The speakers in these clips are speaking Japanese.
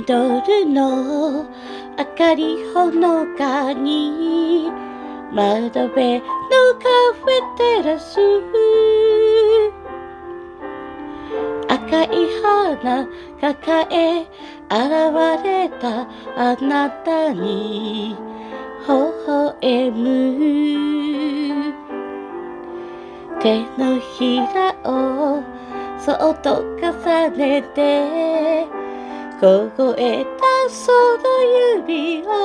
ドルの明かりほのかに窓辺のカフェテラス、赤い花抱え現れたあなたに微笑む。手のひらをそっと重ねて凍えたその指を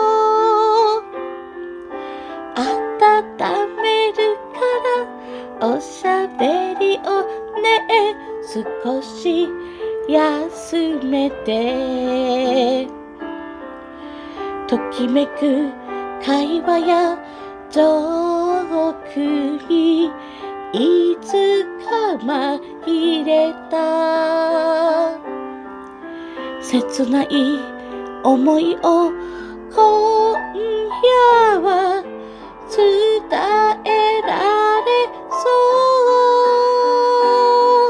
温めるからおしゃべりをね、少し休めて。ときめく会話やジョークにいつか紛れた切ない思いを今夜は伝えられそう。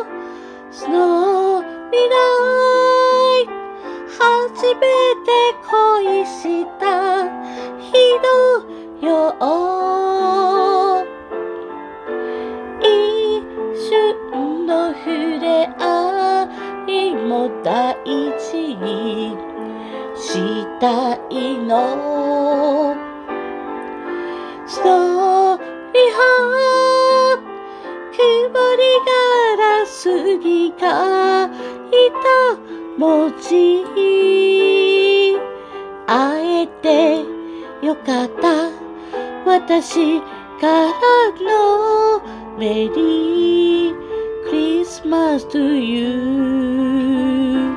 スノーミライ初めて恋した日のよう、一瞬の触れ合いも大事にしたいの。ストーリーハート曇りガラスに書いた文字、会えてよかった私からのメリークリスマス to you。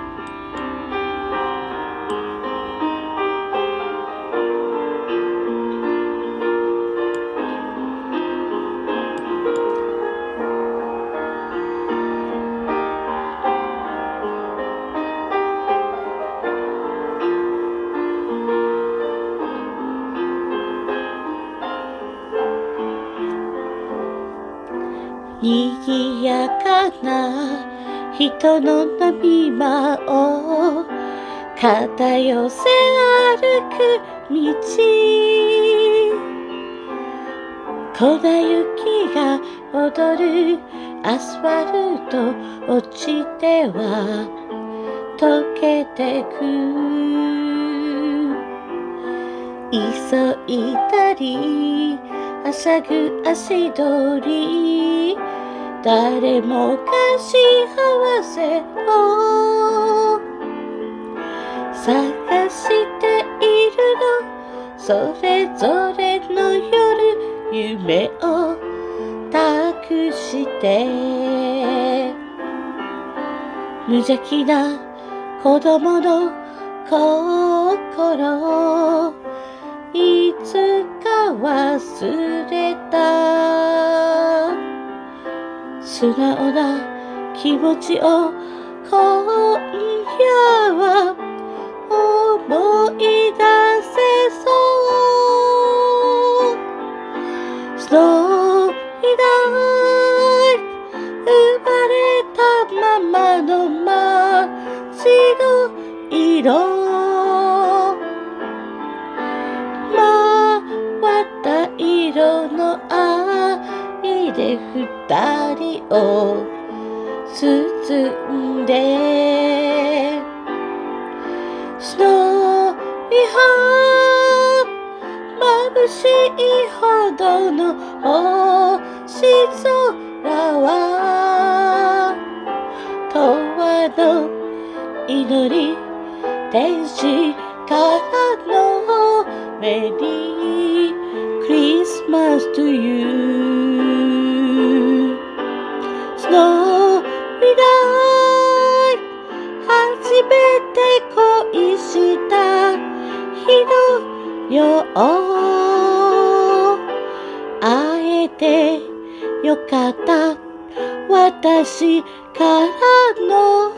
賑やかな人の波間を肩寄せ歩く道、粉雪が踊るアスファルト落ちては溶けてく、急いだりはしゃぐ足取り、誰もが幸せを探しているの、それぞれの夜夢を託して。無邪気な子供の心、いつか忘れた素直な気持ちを今夜は思い出せそう。ストーリーライフ生まれたままの街の色、回った色の愛で二人を包んで。スノーリハ眩しいほどの星空は永遠の祈り、天使からのメリークリスマス to you。 スノーリライ初めて恋した日のよう、会えてよかった私からの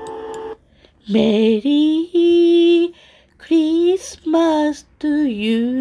メリークリスマス to you。